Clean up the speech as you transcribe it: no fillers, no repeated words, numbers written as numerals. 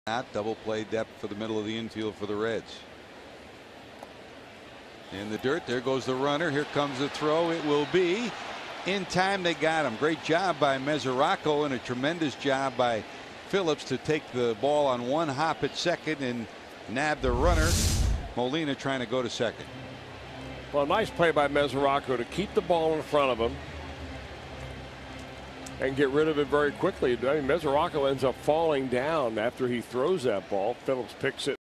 Out double play depth for the middle of the infield for the Reds. In the dirt, there goes the runner. Here comes the throw. It will be in time. They got him. Great job by Mesoraco and a tremendous job by Phillips to take the ball on one hop at second and nab the runner. Molina trying to go to second. Well, nice play by Mesoraco to keep the ball in front of him and get rid of it very quickly. I mean, Mesoraco ends up falling down after he throws that ball. Phillips picks it